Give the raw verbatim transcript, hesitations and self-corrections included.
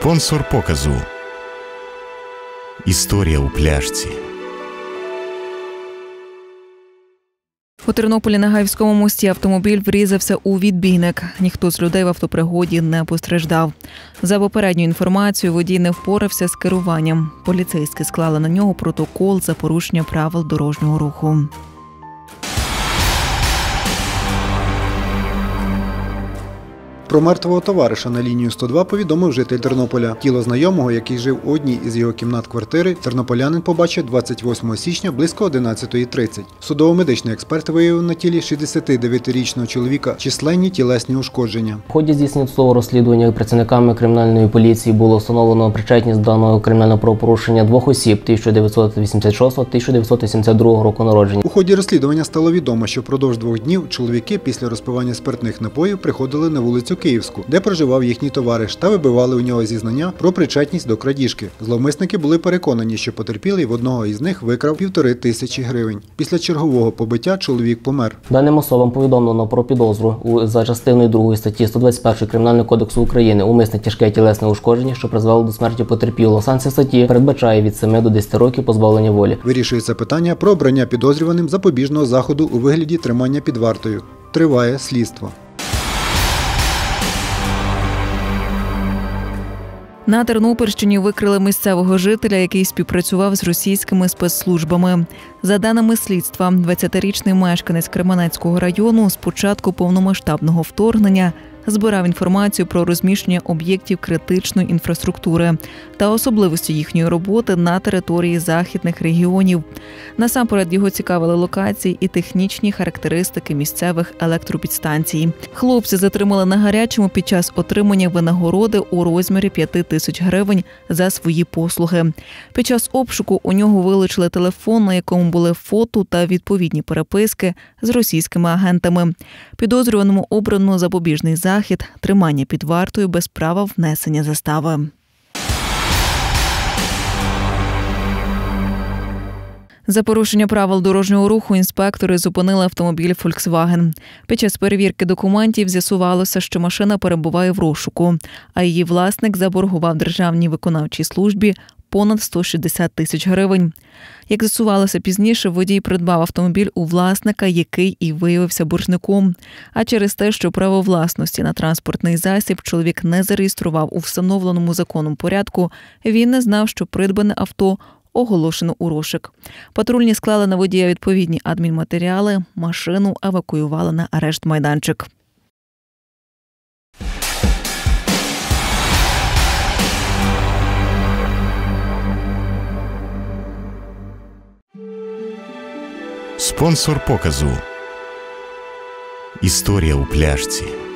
Спонсор показу. Історія у пляшці. У Тернополі на Гаївському мості автомобіль врізався у відбійник. Ніхто з людей в автопригоді не постраждав. За попередньою інформацією, водій не впорався з керуванням. Поліцейські склали на нього протокол за порушення правил дорожнього руху. Про мертвого товариша на лінію сто два повідомив житель Тернополя. Тіло знайомого, який жив у одній із його кімнат квартири, тернополянин побачив двадцять восьмого січня близько одинадцятої тридцять. Судово-медичний експерт виявив на тілі шістдесятидевятирічного чоловіка численні тілесні ушкодження. В ході здійснення досудового розслідування працівниками кримінальної поліції було встановлено причетність до даного кримінального правопорушення двох осіб тисяча дев'ятсот вісімдесят шостого - тисяча дев'ятсот вісімдесят другого року народження. У ході розслідування стало відомо, що впродовж двох днів чоловіки після розпивання спиртних напоїв приходили на вулицю Київську, де проживав їхній товариш, та вибивали у нього зізнання про причетність до крадіжки. Зловмисники були переконані, що потерпілий в одного із них викрав півтори тисячі гривень. Після чергового побиття чоловік помер. Даним особам повідомлено про підозру у за частиною другої статті сто двадцять першої Кримінального кодексу України умисне тяжке тілесне ушкодження, що призвело до смерті потерпілого. Санкція статті передбачає від семи до десяти років позбавлення волі. Вирішується питання про обрання підозрюваним запобіжного заходу у вигляді тримання під вартою. Триває слідство. На Тернопільщині викрили місцевого жителя, який співпрацював з російськими спецслужбами. За даними слідства, двадцятирічний мешканець Кременецького району з початку повномасштабного вторгнення збирав інформацію про розміщення об'єктів критичної інфраструктури та особливості їхньої роботи на території західних регіонів. Насамперед його цікавили локації і технічні характеристики місцевих електропідстанцій. Хлопці затримали на гарячому під час отримання винагороди у розмірі п'яти тисяч гривень за свої послуги. Під час обшуку у нього вилучили телефон, на якому були фото та відповідні переписки з російськими агентами. Підозрюваному обрано запобіжний захід. Захід – тримання під вартою без права внесення застави. За порушення правил дорожнього руху інспектори зупинили автомобіль «Фольксваген». Під час перевірки документів з'ясувалося, що машина перебуває в розшуку, а її власник заборгував Державній виконавчій службі понад сто шістдесят тисяч гривень. Як з'ясувалося пізніше, водій придбав автомобіль у власника, який і виявився боржником. А через те, що право власності на транспортний засіб чоловік не зареєстрував у встановленому законом порядку, він не знав, що придбане авто оголошено у розшук. Патрульні склали на водія відповідні адмінматеріали, машину евакуювали на арешт-майданчик. Спонсор показу. Історія у пляшці.